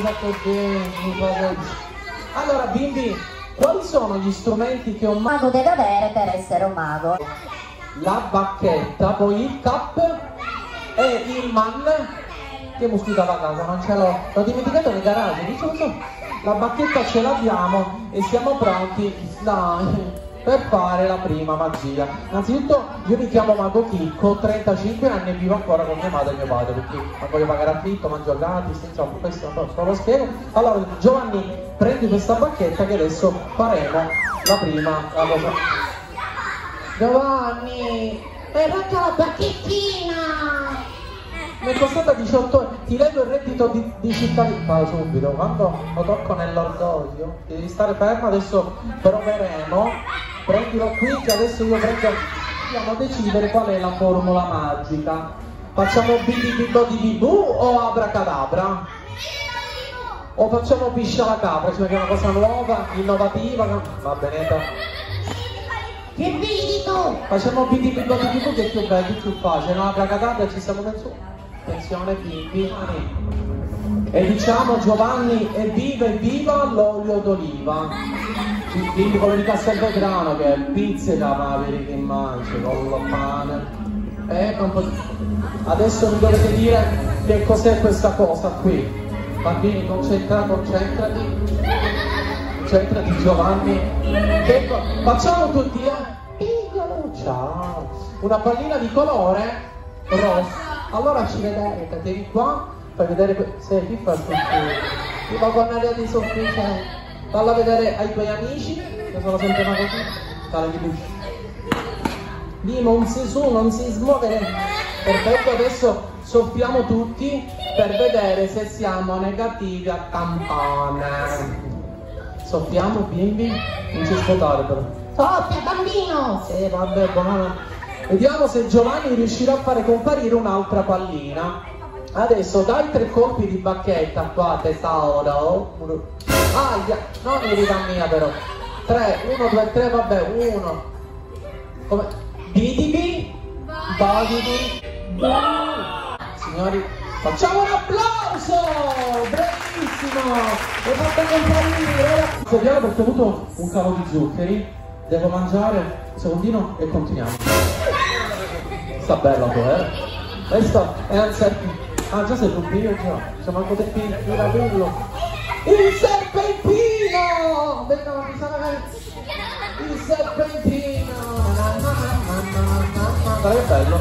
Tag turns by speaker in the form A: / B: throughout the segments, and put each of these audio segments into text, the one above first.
A: presa così. Allora bimbi, quali sono gli strumenti che un
B: mago deve avere per essere un mago?
A: La bacchetta, poi il cap e il man che mosquitava a casa, non ce l'ho dimenticato nel garage, dicevo, la bacchetta ce l'abbiamo e siamo pronti, dai, per fare la prima magia. Innanzitutto io mi chiamo Mago Chicco, ho 35 anni e vivo ancora con mia madre e mio padre perché non voglio pagare affitto, mangio gratis, insomma questo non lo spiego. Allora Giovanni, prendi questa bacchetta che adesso faremo la prima cosa. Giovanni, hai rotto la bacchettina! Mi è costata 18 euro, ti leggo il reddito di cittadinanza subito, quando lo tocco nell'orgoglio, devi stare fermo, adesso proveremo, prendilo qui che adesso io prendo, dobbiamo decidere qual è la formula magica. Facciamo bidi o abracadabra? O facciamo piscia la capra, cioè che è una cosa nuova, innovativa, va bene? Che bidito! Facciamo bidi che è più bello, più facile, no? Abracadabra ci siamo messo. Attenzione bimbi, e diciamo Giovanni evviva l'olio d'oliva, bimbi quello di Castelvetrano che è pizzica ma vedi che mangi con lo pane, un po'. Adesso mi dovete dire che cos'è questa cosa qui, bambini concentrati Giovanni, ecco, facciamo tutti piccolo, ciao, una pallina di colore rosso. Allora ci vedete, tieni qua, fai vedere se chi fa ti va con aria di soffice, falla vedere ai tuoi amici, che sono sempre una così, tale di luce. Dimo, non si su, non si smuovere. Perfetto, adesso soffiamo tutti per vedere se siamo negativi a tampone. Soffiamo bimbi, non ci sputare però. Soffia bambino! Sì, vabbè, buono. Vediamo se Giovanni riuscirà a fare comparire un'altra pallina. Adesso dai 3 colpi di bacchetta qua, tesoro. Aia, non è vita mia però. 3, 1, 2, 3, vabbè, 1. Come? Bidibi, badidi, signori, facciamo un applauso! Bravissimo! Ho fatto comparire! Vediamo perché ho avuto un calo di zuccheri. Devo mangiare un secondino e continuiamo. Sta bella poi, Questo è un serpentino. Ah, già sei rubino già. C'è manco del pirapillo. Il serpentino! Il serpentino! Dai, che bello.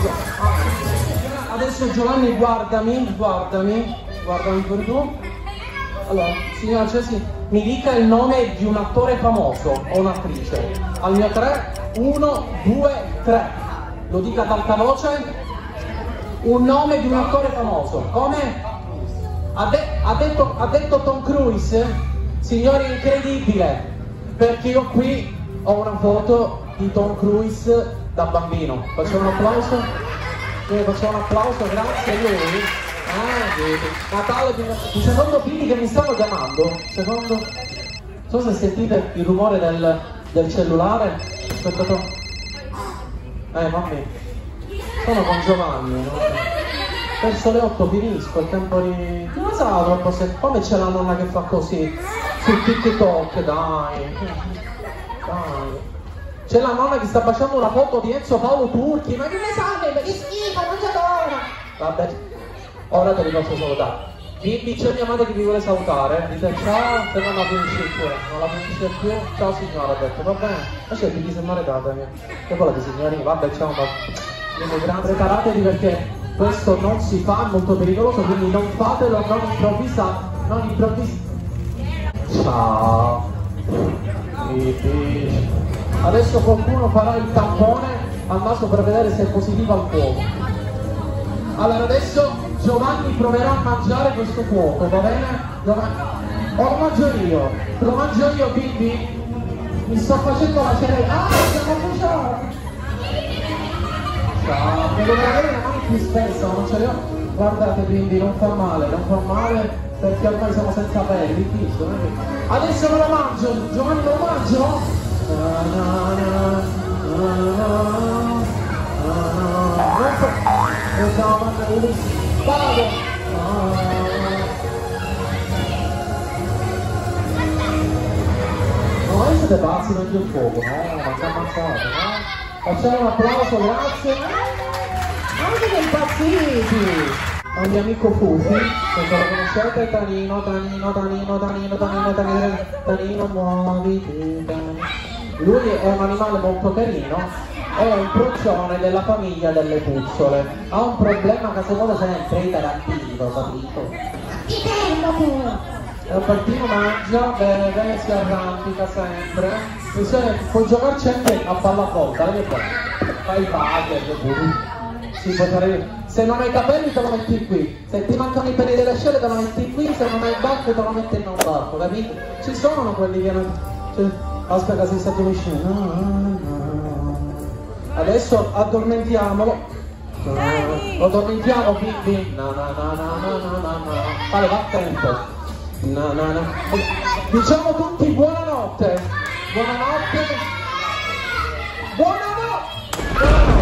A: Adesso Giovanni guardami pure tu. Allora, signora Cesi, mi dica il nome di un attore famoso o un'attrice. Al mio 3, 1, 2, 3. Lo dica ad alta voce. Un nome di un attore famoso. Come? Ha detto Tom Cruise? Signori, incredibile, perché io qui ho una foto di Tom Cruise da bambino. Facciamo un applauso? Facciamo un applauso, grazie a lui. Natale di secondo figli che mi stanno chiamando. Secondo. Non so se sentite il rumore del cellulare. Aspettate. Mamma, sono con Giovanni, no? Verso le 8 finisco, il tempo di... Non so, troppo se... Come c'è la nonna che fa così? Su TikTok, dai. C'è la nonna che sta facendo una foto di Enzo Paolo Turchi, ma che ne sai? Ma che schifo, non c'è l'ora! Vabbè, ora te li posso salutare. Bimbi, c'è mia madre che vi vuole salutare, dite ciao, se non la finisce più, non la finisce più, ciao signora, ha detto, va bene, lasciate chi se non regatemi. Che volete signorina? Vabbè, ciao, preparatevi perché questo non si fa, è molto pericoloso, quindi non fatelo, non improvvisate, Ciao. Adesso qualcuno farà il tampone al naso per vedere se è positivo al fuoco. Allora adesso Giovanni proverà a mangiare questo fuoco, va bene? O lo mangio io, quindi mi sto facendo la ceretta. Ah, siamo bruciati! Ciao, devo avere le mani più spesse, ma non ce le ho. Guardate quindi, non fa male, perché ormai siamo senza pelli, visto? Adesso me lo mangio, Giovanni lo mangio? Vado! Ma voi siete pazzi per il fuoco, no? Ma si ammazzate, no? Facciamo un applauso, grazie. Ma siete impazziti! È un mio amico Fufi, se lo conoscete, Tanino, muoviti, Tanino. Lui è un animale molto carino, è un procione della famiglia delle puzzole. Ha un problema che si vuole sempre iperattivo, capito? Il partino mangia, beve, si arrampica sempre. Puoi giocarci anche a pallavolo, dai che fai il basket, si può fare. Se non hai i capelli te lo metti qui, se ti mancano i peli delle ascelle te lo metti qui, se non hai il barco te lo metti in un barco, capito? Ci sono quelli che non. Cioè, aspetta, si sta vicino. Adesso addormentiamolo. Lo addormentiamo, Pippi. Vale, va tempo. Diciamo tutti buonanotte. Buonanotte. Buonanotte.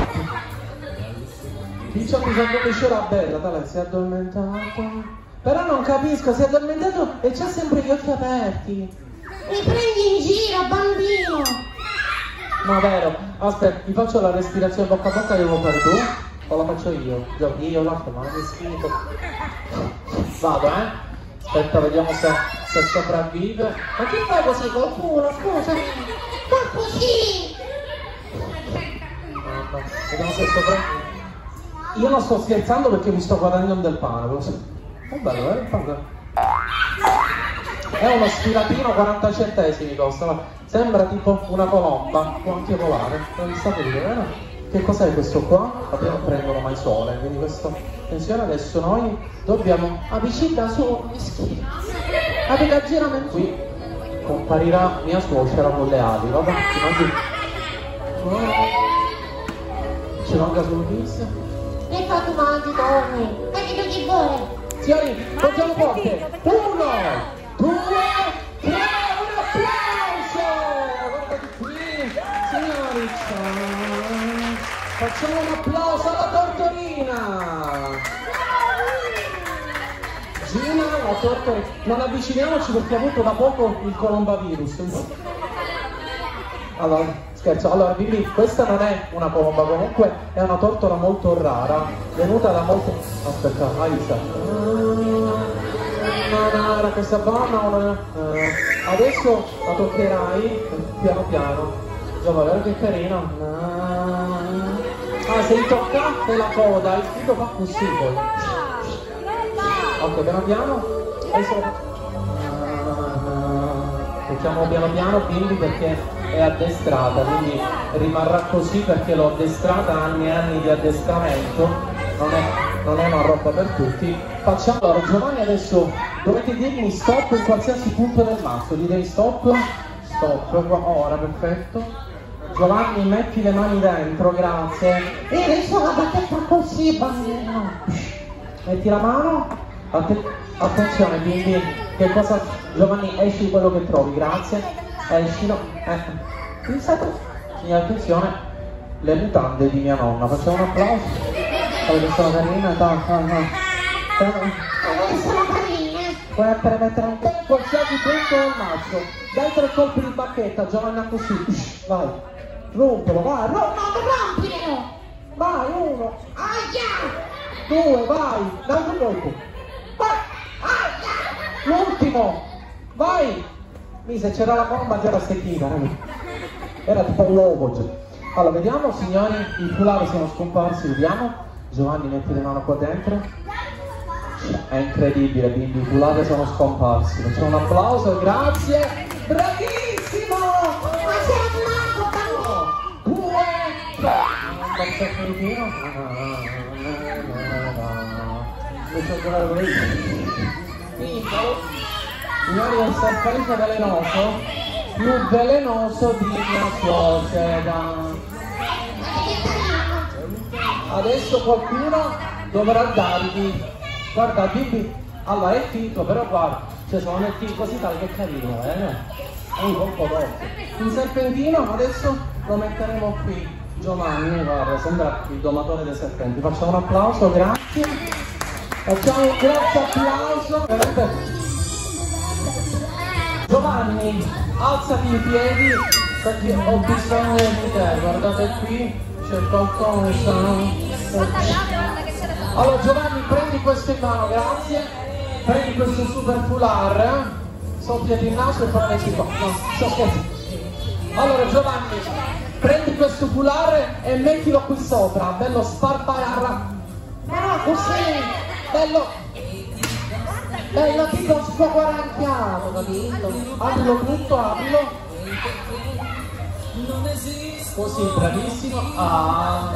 A: Dice bisogno di uscire a bella, dai, si è addormentato. Però non capisco, si è addormentato e c'ha sempre gli occhi aperti.
C: Mi prendi in giro, bambino!
A: No, vero. Aspetta, vi faccio la respirazione bocca a bocca che devo fare tu? O la faccio io? Io la faccio, ma che schifo. Vado, Aspetta, vediamo se sopravvive. Ma che fai così col culo, scusa?
C: Ma così!
A: Vediamo se sopravvive. Io non sto scherzando perché mi sto guadagnando del pane. È bello, il pane. È uno sfilatino 40 centesimi costa. Sembra tipo una colomba, può anche volare. Non mi state vedere, vero? Che cos'è questo qua? Vabbè, non prendono mai sole, quindi questo. Attenzione, adesso noi dobbiamo avvicinare su, mi schifo. Avete girano qui. Comparirà mia suocera con le ali, vabbè, ci manca solo visto.
C: E fa tu mangi, dormi. E che ti vuole?
A: Signori, facciamo forte. 1, 2, 3, un applauso! Guardate qui, signori. Facciamo un applauso alla tortorina. Gina, la tortorina. Non avviciniamoci perché ha avuto da poco il colombavirus. Allora, scherzo, allora Bibi, questa non è una colomba, comunque è una tortora molto rara, venuta da molto. Aspetta, Alisa. Era questa buona. Adesso la toccherai piano piano. Guarda che carino. Ah, se gli toccate la coda, il figlio fa così poi. Ok, piano piano. Adesso facciamo piano piano Bimbi perché è addestrata, quindi rimarrà così perché l'ho addestrata, anni e anni di addestramento, non è una roba per tutti. Facciamo, allora Giovanni adesso dovete dirmi stop in qualsiasi punto del mazzo, dite stop, ora, perfetto. Giovanni metti le mani dentro, grazie.
C: E adesso la bacchetta così, bambino.
A: Metti la mano, attenzione Bimbi, che cosa, Giovanni esci quello che trovi, grazie, escilo, Signora, attenzione, le mutande di mia nonna, facciamo un applauso, che sono carine,
C: Sono carine.
A: puoi mettere un po' qualsiasi punto del mazzo, dai 3 colpi di bacchetta, Giovanna così, vai, rompelo, vai,
C: No, rompilo.
A: vai, 1,
C: Aia.
A: 2, vai, l'altro colpo, vai, l'ultimo, vai, se c'era la bomba c'era stecchina, era tipo un uovo. Allora vediamo signori, i foulard sono scomparsi, vediamo. Giovanni metti le mani qua dentro. È incredibile, Bimbi, i foulard sono scomparsi. Facciamo un applauso, grazie, bravissimo!
C: Ma c'è un mago, bambino.
A: 2, signori, è il serpente velenoso, più velenoso di mia suocera. Adesso qualcuno dovrà dargli, guarda Bibi, allora è finto, però guarda, cioè se lo metti così tale che carino, è un colpo d'occhio. Il serpentino adesso lo metteremo qui, Giovanni, guarda, sembra il domatore dei serpenti. Facciamo un applauso, grazie. Facciamo un grosso applauso. Giovanni, alzati in piedi perché ho bisogno di te, guardate qui, c'è qualcosa. Allora Giovanni, prendi questo in mano, grazie. Prendi questo super foulard, soffiati il naso e fai le qua. No, soffiati. Allora Giovanni, prendi questo foulard e mettilo qui sopra, bello sparpararra. No, così, bello tipo sfoguaranchiato, capito? Aprilo tutto, aprilo. Così, bravissimo. Ah.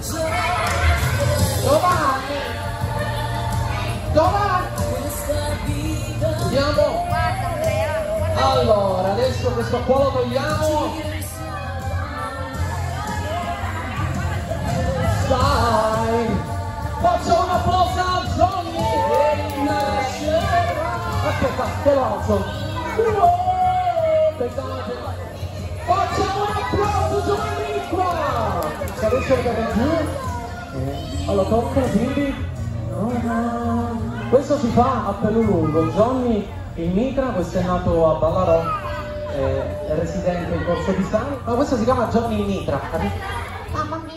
A: Giovanni! Vediamo. Allora, adesso questo qua lo togliamo. Dai! Faccio un applauso a Johnny! Aspetta, te lo alzo. Aspettate. Facciamo un applauso Giovanni qua! Adesso lo date giù. Allora tocca, quindi. Questo si fa a pelo lungo. Johnny il mitra, questo è nato a Ballarò, è residente in Corso di Sani, ma questo si chiama Johnny il mitra, capito?
C: Mamma mia.